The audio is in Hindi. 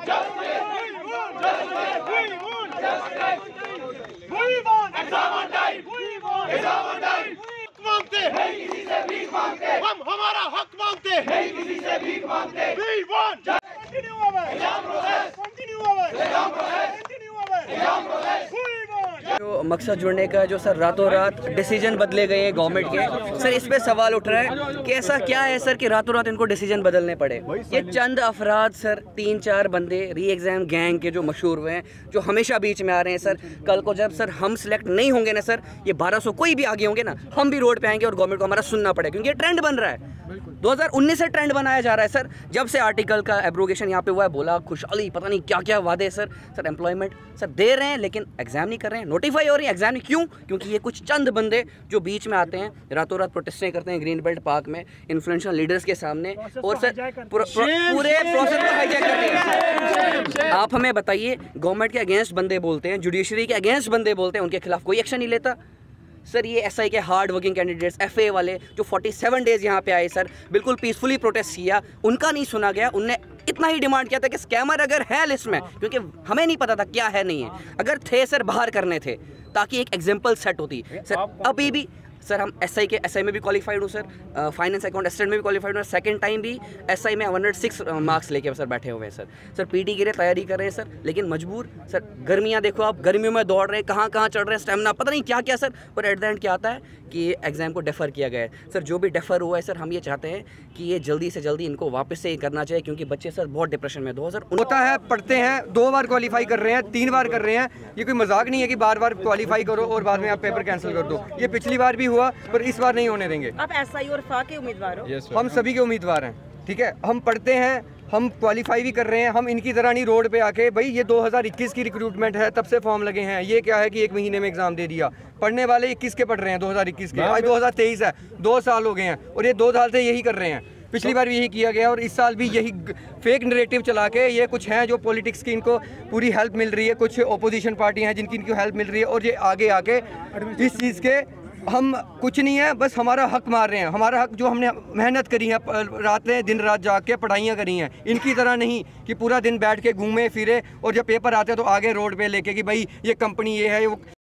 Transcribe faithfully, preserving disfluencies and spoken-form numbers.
मांगते हैं, किसी से भीख मांगते, हम हमारा हक मांगते हैं, किसी से भीख मांगते। We want continue our exam process, continue our exam process, continue our exam process. We want जो मकसद जुड़ने का जो सर रातों रात डिसीजन बदले गए हैं गवर्नमेंट के, सर इस पे सवाल उठ रहा है कि ऐसा क्या है सर कि रातों रात इनको डिसीजन बदलने पड़े। ये चंद अफराद सर, तीन चार बंदे री एग्ज़ाम गैंग के जो मशहूर हुए हैं, जो हमेशा बीच में आ रहे हैं सर। कल को जब सर हम सिलेक्ट नहीं होंगे ना सर, ये बारह सौ कोई भी आगे होंगे ना, हम भी रोड पे आएंगे और गवर्नमेंट को हमारा सुनना पड़ेगा, क्योंकि ये ट्रेंड बन रहा है। दो हज़ार उन्नीस से ट्रेंड बनाया जा रहा है सर, जब से आर्टिकल का एब्रोगेशन यहाँ पे हुआ है। बोला खुशहाली, पता नहीं क्या क्या वादे सर सर एम्प्लॉयमेंट सर दे रहे हैं, लेकिन एग्जाम नहीं कर रहे हैं, नोटिफाई हो रही है एग्जाम नहीं। क्यों? क्योंकि ये कुछ चंद बंदे जो बीच में आते हैं, रातों रात प्रोटेस्टें करते हैं ग्रीन बेल्ट पार्क में इन्फ्लुएंशियल लीडर्स के सामने, और सर पूरे प्रोसेस को हाईजैक कर रहे हैं। आप हमें बताइए, गवर्नमेंट के अगेंस्ट बंदे बोलते हैं, जुडिशरी के अगेंस्ट बंदे बोलते हैं, उनके खिलाफ कोई एक्शन नहीं लेता सर। ये एसआई के हार्ड वर्किंग कैंडिडेट्स, एफए वाले जो सैंतालीस डेज यहाँ पे आए सर, बिल्कुल पीसफुली प्रोटेस्ट किया, उनका नहीं सुना गया। उनने इतना ही डिमांड किया था कि स्कैमर अगर है लिस्ट में, क्योंकि हमें नहीं पता था क्या है नहीं है, अगर थे सर बाहर करने थे, ताकि एक एग्जाम्पल सेट होती सर। अभी भी सर हम एसआई के एसआई में भी क्वालिफाइड हूँ सर, फाइनेंस अकाउंट असिस्टेंट में भी क्वालिफाइड हूँ, सेकंड टाइम भी एसआई में वन हंड्रेड सिक्स मार्क्स लेके सर बैठे हुए हैं सर। सर पीटी के लिए तैयारी कर रहे हैं सर, लेकिन मजबूर सर। गर्मियाँ देखो आप, गर्मियों में दौड़ रहे हैं, कहाँ कहाँ चढ़ रहे हैं, स्टेमिना पता नहीं क्या क्या सर, पर एट द एंड क्या आता है कि एग्ज़ाम को डेफर किया गया है सर। जो भी डेफर हुआ है सर, हम ये चाहते हैं कि ये जल्दी से जल्दी इनको वापस से करना चाहिए, क्योंकि बच्चे सर बहुत डिप्रेशन में। दो हज़ार होता है, पढ़ते हैं, दो बार क्वालिफाई कर रहे हैं, तीन बार कर रहे हैं, ये कोई मजाक नहीं है कि बार बार क्वालिफाई करो और बाद में आप पेपर कैंसिल कर दो। ये पिछली बार भी हुआ, पर इस बार नहीं होने देंगे। आप एसआई और फा के उम्मीदवार हो? yes, हम सभी के उम्मीदवार हैं, ठीक है। हम पढ़ते हैं, हम क्वालिफाई भी कर रहे हैं, हम इनकी तरह नहीं रोड पे आके भाई ये दो हज़ार इक्कीस की रिक्रूटमेंट है, तब से फॉर्म लगे हैं। ये क्या है कि एक महीने में एग्जाम दे दिया। पढ़ने वाले इक्कीस के पढ़ रहे हैं, दो हज़ार इक्कीस के, आज दो हज़ार तेईस है, दो साल हो गए हैं, और ये दो साल से यही कर रहे हैं। पिछली बार भी यही किया गया और इस साल भी यही फेक नरेटिव चला के, ये कुछ हैं जो पॉलिटिक्स की इनको पूरी हेल्प मिल रही है, कुछ ओपोजिशन पार्टियां हैं जिनकी इनको हेल्प मिल रही है, और ये आगे आके इस चीज़ के हम कुछ नहीं है, बस हमारा हक मार रहे हैं। हमारा हक जो हमने मेहनत करी है, रातें दिन रात जाग के पढ़ाइयाँ करी हैं, इनकी तरह नहीं कि पूरा दिन बैठ के घूमे फिरे और जब पेपर आते हैं तो आगे रोड पे लेके कि भाई ये कंपनी ये है वो